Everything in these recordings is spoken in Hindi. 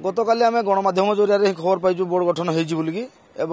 गतकाली आम गणमाध्यम जरिया खबर पाइचु बोर्ड गठन होती बोलिकी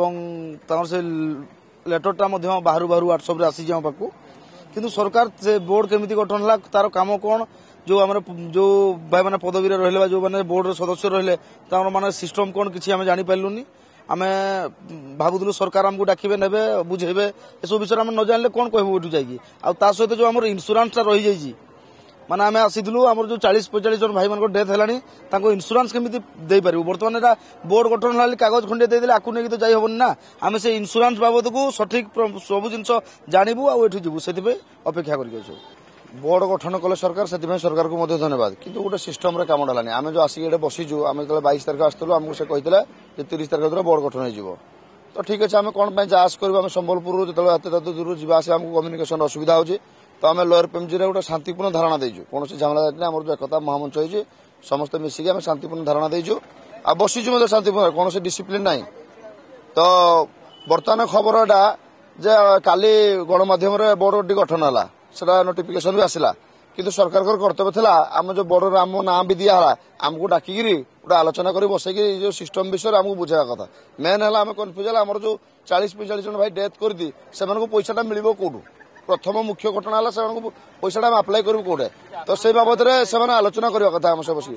से लेटरटा बाहर बाहर व्हाट्सअप आसी आम पाक किंतु सरकार से बोर्ड केमी गठन है तार कम कौन जो आम जो भाई मैंने पदवी रही जो मैंने बोर्ड सदस्य रही माने सिस्टम कौन किसी आम जापारूनी आम भावुलु सरकार आमको डाके ने बुझेबे ये सब विषय न जानले कौन कहबू जाकि आ सहित जो आम इन्शुरांसटा रही जाइए माने आम आसीलु आम जो 40-45 जन भाई मान डेथ है इन्शुरांस केमी दे पारू बर्तमान एटा बोर्ड गठन है कागज खंडे देदेले आकु नहीं तो जाई हबनी ना आम से इन्शुरांस बाबद को सठिक सब जिन जानबू आठ जीवु से अपेक्षा कर बोर्ड गठन कले सरकार से सरकार को धन्यवाद किंतु गोटे सिस्टम काम डालानी आम जो आसिक बसीचु आम जो 22 तारिख आसलु आमको से कहते 30 तारिख दिन बोर्ड गठन हो तो ठीक अच्छे आम कौन जास कर संबलपुर जो दूर जावास आमको कम्युनिकेशन असुविधा हो तो आम लोअर पेमजी गोटे शांतिपूर्ण धारणा देचु कौन झमेला आम जो एकता महामंच हो समस्त मिसिक आम शांतिपूर्ण धारणा देचु आ बसीचु शांतिपूर्ण कौन से डिसिप्लिन ना तो बर्तमान खबर एटा जे काली गणमाध्यम बोर्ड गठन है सेटा नोटिफिकेशन भी आसला किंतु सरकार कर्तव्य था आम जो बोर्ड आम ना भी दिहला आमको डाकिकी गोटे आलोचना कर बसैकी जो सिस्टम विषय आमको बुझा कथा मेन है आम कन्फ्यूज है आम जो 40-45 जन भाई डेथ कर पैसाटा मिल कौटू प्रथम मुख्य घटना है पैसाटा आप्लाय करूँ कौटे तो से बाबद में आलोचना करवा कथा आम सब बस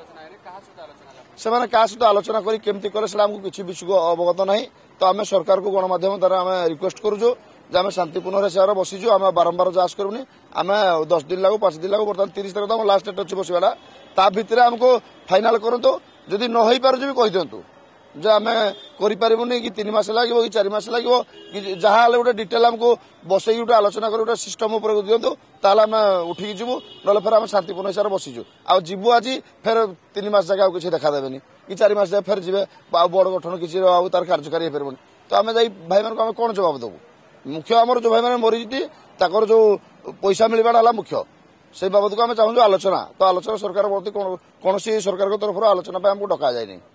से क्या सहित आलोचना करमती कले आमको किसी विषय अवगत ना तो आम सरकार को गणमाध्यम द्वारा आम रिक्वेस्ट करूँ आम शांतिपूर्ण से बसीचु आम बारंबार जांच करूनी आम 10 दिन लागू 5 दिन लागू बर्तमान 30 तारिख तो लास्ट डेट अच्छे बसवाटा ता भितर आमको फाइनाल करूँ जदि न हो पारे भी कही दिंतु जे आम करें कि 3 मास लगे कि 4 मास लगे कि जहाँ गोटे डिटेल आमको बसई गोटे आलोचना कर गोटे सिस्टम दिंतु ताल आम उठिकी जीवु ना फिर आम शांतिपूर्ण हिसाब से बसीचु आ जीवु आज फिर 3 मास जगह किसी देखा देवेनि कि 4 मास फिर जी बोर्ड गठन किसी तार कार्यकारी हो पारे तो आम भाई मान कौन जवाब देवु मुख्य आमर जो भाई मैंने मरीजी ताकर जो पैसा मिलवाटा मुख्य से बाबद को आम चाहूँ आलोचना तो आलोचना सरकार प्रति कौन सरकार तरफ आलोचना आमको डका जाए नहीं।